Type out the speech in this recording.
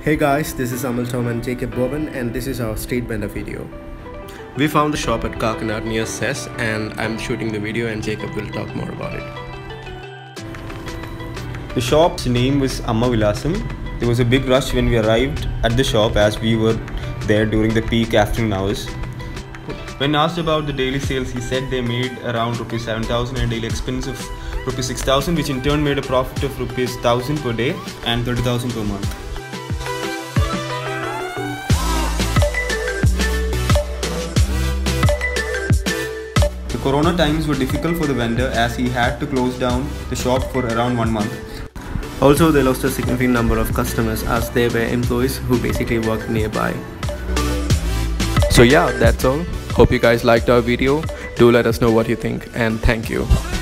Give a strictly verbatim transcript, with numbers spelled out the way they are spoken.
Hey guys, this is Amal Tom and Jacob Bowen, and this is our street vendor video. We found the shop at Kakinad near C E S, and I'm shooting the video and Jacob will talk more about it. The shop's name was Amma Vilasam. There was a big rush when we arrived at the shop as we were there during the peak afternoon hours. When asked about the daily sales, he said they made around rupees seven thousand and daily expense of rupees six thousand, which in turn made a profit of rupees one thousand per day and thirty thousand per month. The corona times were difficult for the vendor as he had to close down the shop for around one month. Also, they lost a significant number of customers as they were employees who basically worked nearby. So yeah, that's all. Hope you guys liked our video. Do let us know what you think, and thank you.